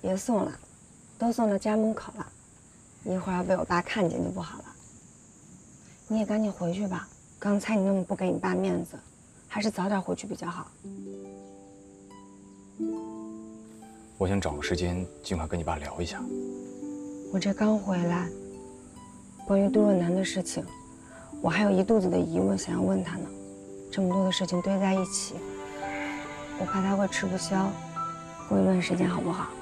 别送了，都送到家门口了，一会儿要被我爸看见就不好了。你也赶紧回去吧，刚才你那么不给你爸面子，还是早点回去比较好。 我想找个时间尽快跟你爸聊一下。 我这刚回来，关于杜若楠的事情，我还有一肚子的疑问想要问他呢。这么多的事情堆在一起，我怕他会吃不消。过一段时间好不好？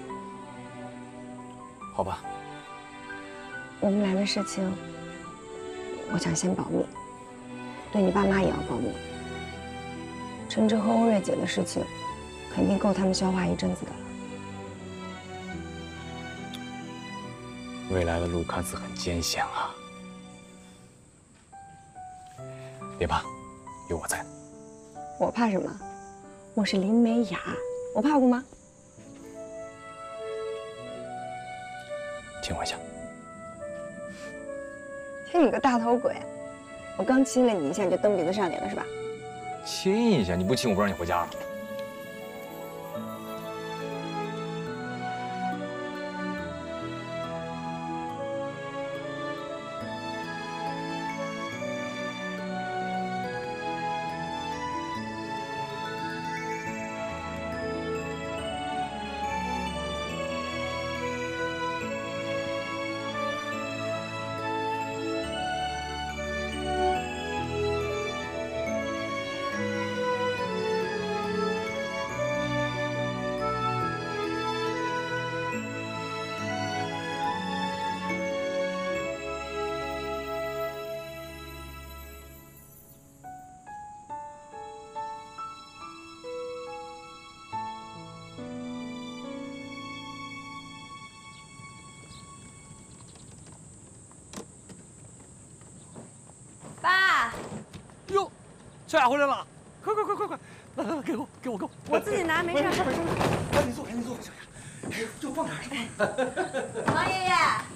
好吧。 我们俩的事情，我想先保密，对你爸妈也要保密。陈哲和欧瑞姐的事情，肯定够他们消化一阵子的了。 未来的路看似很艰险啊，别怕，有我在。 我怕什么？我是林美雅，我怕过吗？ 亲我一下。 亲你个大头鬼！我刚亲了你一下，你就蹬鼻子上脸了是吧？ 亲一下，你不亲我不让你回家了。 爸， 哟，小雅回来了，快，来，给我， 我自己拿，没事。 赶紧坐，小雅，哎，就放点儿。 王爷爷，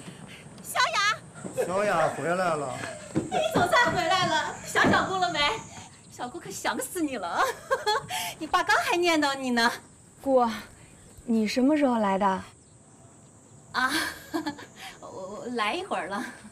小雅回来了， 你总算回来了，想小姑了没？小姑可想死你了，你爸刚还念叨你呢。 姑，你什么时候来的？ 啊，我来一会儿了。